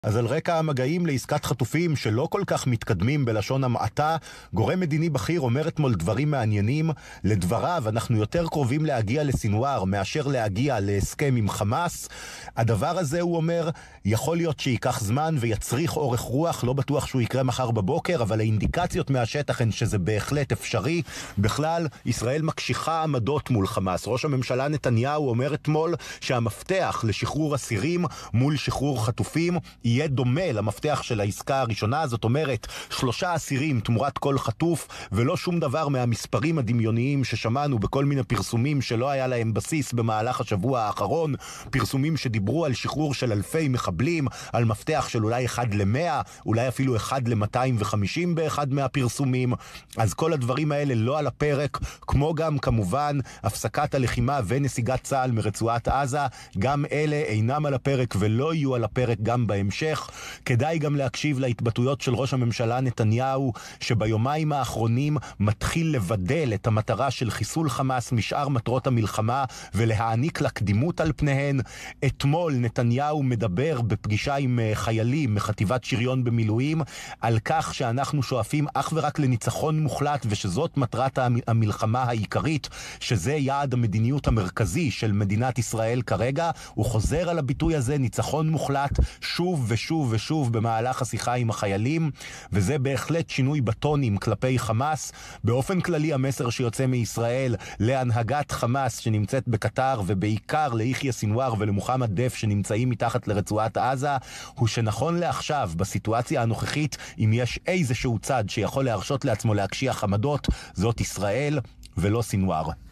אז על רקע המגעים לעסקת חטופים שלא כל כך מתקדמים בלשון המעטה, גורם מדיני בכיר אומר אתמול דברים מעניינים. לדבריו, אנחנו יותר קרובים להגיע לסינואר מאשר להגיע להסכם עם חמאס. הדבר הזה, הוא אומר, יכול להיות שייקח זמן ויצריך אורך רוח, לא בטוח שהוא יקרה מחר בבוקר, אבל האינדיקציות מהשטח הן שזה בהחלט אפשרי. בכלל, ישראל מקשיחה עמדות מול חמאס. ראש הממשלה נתניהו אומר אתמול שהמפתח לשחרור אסירים מול שחרור חטופים יהיה דומה למפתח של העסקה הראשונה. זאת אומרת, 3 אסירים תמורת כל חטוף, ולא שום דבר מהמספרים הדמיוניים ששמענו בכל מיני פרסומים שלא היה להם בסיס במהלך השבוע האחרון, פרסומים שדיברו על שחרור של אלפי מחבלים, על מפתח של אולי 1 ל-100, אולי אפילו 1 ל-250 באחד מהפרסומים. אז כל הדברים האלה לא על הפרק, כמו גם כמובן הפסקת הלחימה ונסיגת צה"ל מרצועת עזה, גם אלה אינם על הפרק ולא יהיו על הפרק גם בהמשך. כדאי גם להקשיב להתבטאויות של ראש הממשלה נתניהו, שביומיים האחרונים מתחיל לבדל את המטרה של חיסול חמאס משאר מטרות המלחמה ולהעניק לה קדימות על פניהן. אתמול נתניהו מדבר בפגישה עם חיילים מחטיבת שריון במילואים על כך שאנחנו שואפים אך ורק לניצחון מוחלט, ושזאת מטרת המלחמה העיקרית, שזה יעד המדיניות המרכזי של מדינת ישראל כרגע. הוא חוזר על הביטוי הזה, ניצחון מוחלט, שוב ושוב ושוב במהלך השיחה עם החיילים, וזה בהחלט שינוי בטונים כלפי חמאס. באופן כללי המסר שיוצא מישראל להנהגת חמאס שנמצאת בקטר, ובעיקר ליחיא סינואר ולמוחמד דף שנמצאים מתחת לרצועת עזה, הוא שנכון לעכשיו בסיטואציה הנוכחית, אם יש איזשהו צד שיכול להרשות לעצמו להקשיח עמדות, זאת ישראל ולא סינואר.